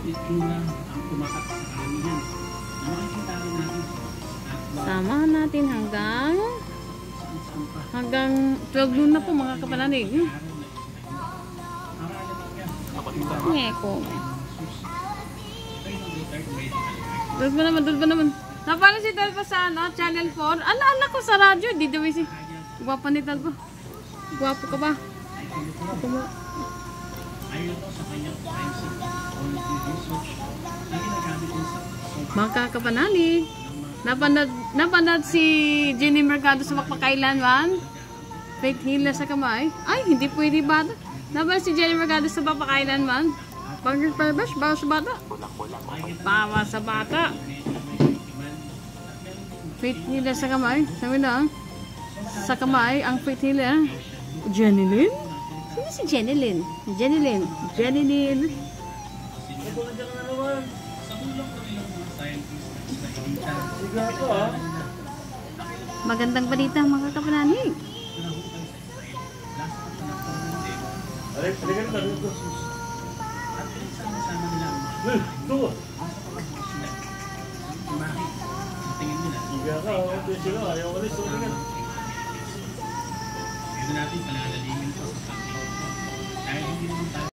Samahan natin hanggang 12 noon na po mga kapanalig. Ngeko. Dul ba naman. Napala si Talpa sa Channel 4. Ala ko sa radyo. Di daw si. Guwapa ni Talpa. Guwapo ka ba? Mga kapanalig. Napanood si Jenny Mercado sa Makpakailan 1. Faith Hila sa kamay. Ay, hindi pwede bata. Napanood si Jenny Mercado sa Makpakailan 1. Bagay Perbash, bawa sa bata. Bawa sa bata. Faith Hila sa kamay. Sabi na, sa kamay, ang Faith Hila. Jenny Lynn? Sino si Jenny Lynn? Jenny Lynn. Magandang balita mga kapanalig. Natin palalalingin pa sa